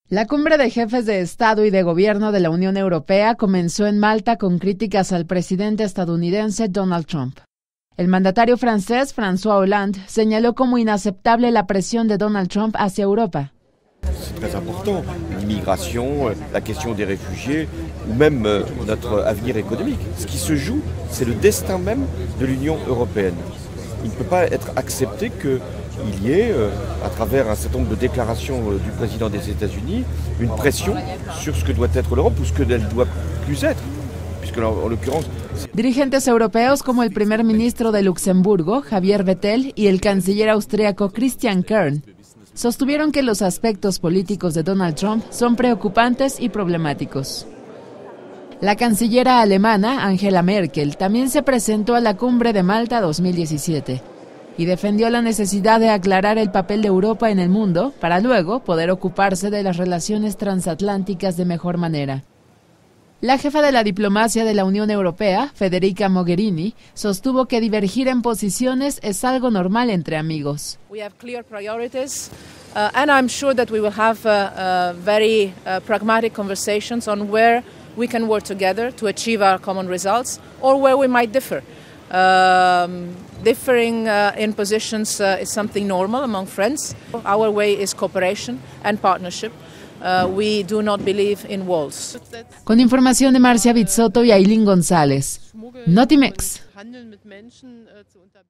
La cumbre de jefes de Estado y de Gobierno de la Unión Europea comenzó en Malta con críticas al presidente estadounidense Donald Trump. El mandatario francés François Hollande señaló como inaceptable la presión de Donald Trump hacia Europa. C'est très important, l'immigration, la question des réfugiés, ou même notre avenir économique. Ce qui se joue, c'est le destin même de l'Union européenne. Il ne peut pas être accepté qu'il y ait, à travers un certain nombre de déclarations du président des États-Unis, une pression sur ce que doit être l'Europe ou ce que elle ne doit plus être. Puisque en l'occurrence... Dirigentes europeos como el primer ministro de Luxemburgo, Javier Bettel, y el canciller austríaco Christian Kern sostuvieron que los aspectos políticos de Donald Trump son preocupantes y problemáticos. La cancillera alemana, Angela Merkel, también se presentó a la Cumbre de Malta 2017 y defendió la necesidad de aclarar el papel de Europa en el mundo para luego poder ocuparse de las relaciones transatlánticas de mejor manera. La jefa de la diplomacia de la Unión Europea, Federica Mogherini, sostuvo que divergir en posiciones es algo normal entre amigos. We have clear priorities, and I'm sure that we will have very pragmatic conversations on where we can work together to achieve our common results, or where we might differ. Differing in positions is something normal among friends. Our way is cooperation and partnership. We do not believe in walls. Con información de Marcia Bizzotto y Ailín González. Notimex.